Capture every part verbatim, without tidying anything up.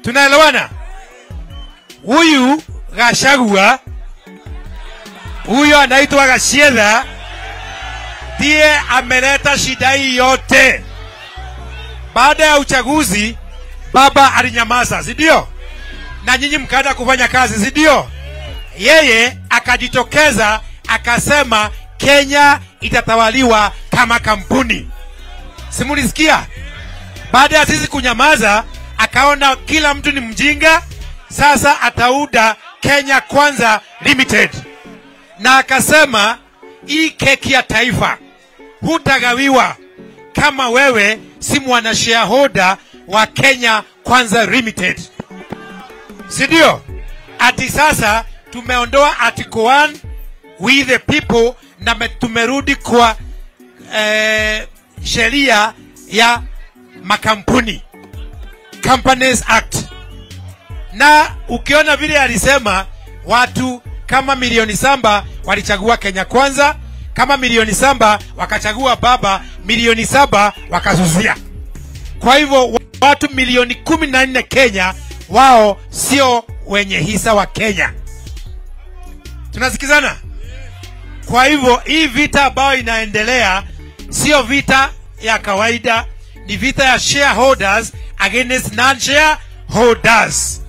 Tunaelewana? Huyu Gachagua, huyu anaitwa Gachagua, ndiye ameleta shida hii yote. Baada ya uchaguzi baba alinyamaza, si ndio? Na nyinyi mkaenda kufanya kazi, si ndio? Yeye akajitokeza akasema Kenya itatawaliwa kama kampuni. Simulisikia? Baada ya sisi kunyamaza, akaona kila mtu ni mjinga, sasa atauda Kenya Kwanza Limited. Na akasema hii keki ya taifa hutagawiwa kama wewe si mwana shareholder wa Kenya Kwanza Limited. Sidio? Ati sasa tumeondoa article one we the people na tumerudi kwa eh, sheria ya makampuni, Companies Act. Na ukiona vile alisema watu kama milioni saba walichagua Kenya Kwanza, kama milioni saba wakachagua baba, milioni saba wakazuzia. Kwa hivyo watu milioni kumi na nne Kenya wao sio wenye hisa wa Kenya. Tunasikizana? Kwa hivyo hii vita ambayo inaendelea sio vita ya kawaida, ni vita ya shareholders against non-shareholders.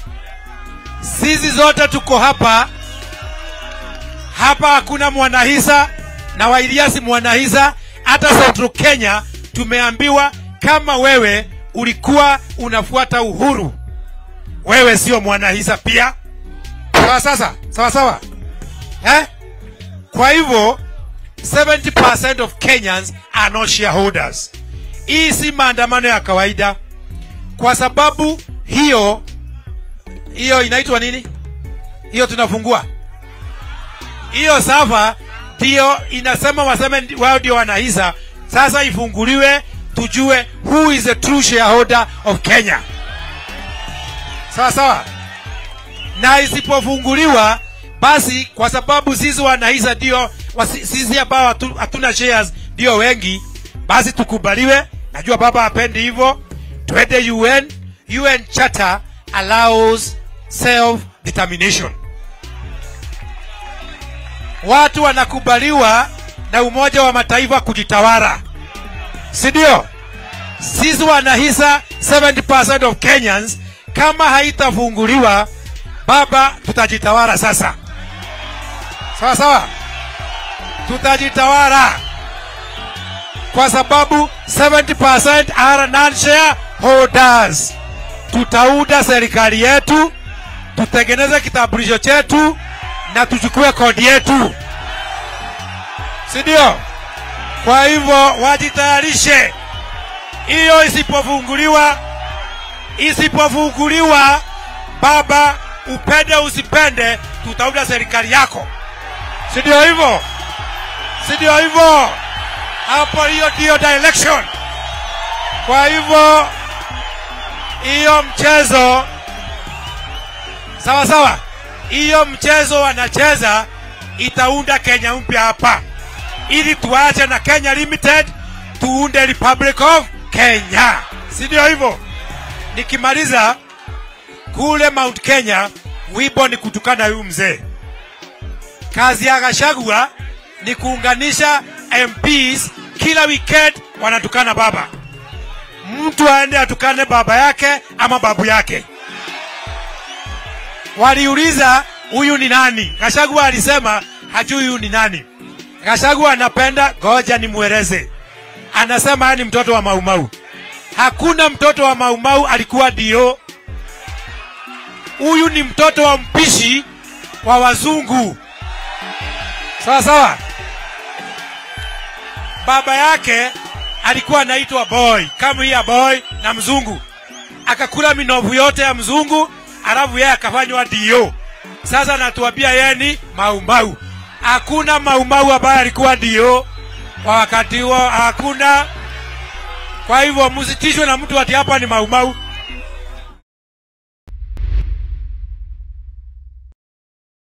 Sisi zote tuko hapa. Hapa hakuna mwanahisa na Wa Iria si mwanahisa. Hata Central Kenya tumeambiwa kama wewe ulikuwa unafuata Uhuru, wewe sio mwanahisa pia. Sawa sasa? Sawa sawa? Eh? Kwa hivyo seventy percent of Kenyans are not shareholders. Hii si maandamano ya kawaida. Kwa sababu hiyo hiyo inaitwa nini? Hiyo tunafungua. Hiyo safa ndio inasema waseme wao ndio wanahisa. Sasa ifunguliwe tujue who is the true shareholder of Kenya. Sawa sawa? Na isipofunguliwa basi kwa sababu sisi wanahisa ndio sisi ambao hatuna shares ndio wengi, basi tukubaliwe. Najua baba hapendi hivyo. Twende U N. U N Charter allows self determination. Watu wanakubaliwa na Umoja wa Mataifa kujitawala, si ndio? Sisi wanahisa seventy percent of Kenyans. Kama haitafunguliwa baba, tutajitawala sasa. Sawa sawa? Tutajitawala kwa sababu seventy percent are non-shareholders. Tutauda serikali yetu, tutengeneze kitambulisho chetu na tuchukue kodi yetu, si ndio? Kwa hivyo wajitayarishe. Hiyo isipofunguliwa, isipofunguliwa baba, upende usipende, tutauda serikali yako, si ndio hivyo? Si ndio hivyo? Hapo hiyo ndio direction. Kwa hivyo hiyo mchezo sawa sawa, hiyo mchezo wanacheza itaunda Kenya mpya hapa, ili tuache na Kenya Limited tuunde Republic of Kenya, si ndio hivyo? Nikimaliza kule Mount Kenya, wibo ni kutukana huyu mzee. Kazi ya Gachagua ni kuunganisha M Ps, kila weekend wanatukana baba. Mtu aende atukane baba yake ama babu yake. Waliuliza huyu ni nani? Gachagua alisema hajui huyu ni nani. Gachagua anapenda goja ni mueleze. Anasema ni mtoto wa Maumau. Hakuna mtoto wa Maumau alikuwa dio. Huyu ni mtoto wa mpishi wa wazungu. Sawa sawa? Baba yake alikuwa anaitwa Boy, kama hii boy na mzungu. Akakula minovu yote ya mzungu, alafu yeye akafanywa dio. Sasa natuambia yeye ni Maumau. Hakuna Maumau ambaye alikuwa dio kwa wakati huo, hakuna. Kwa hivyo msitishwe na mtu ati hapa ni Maumau.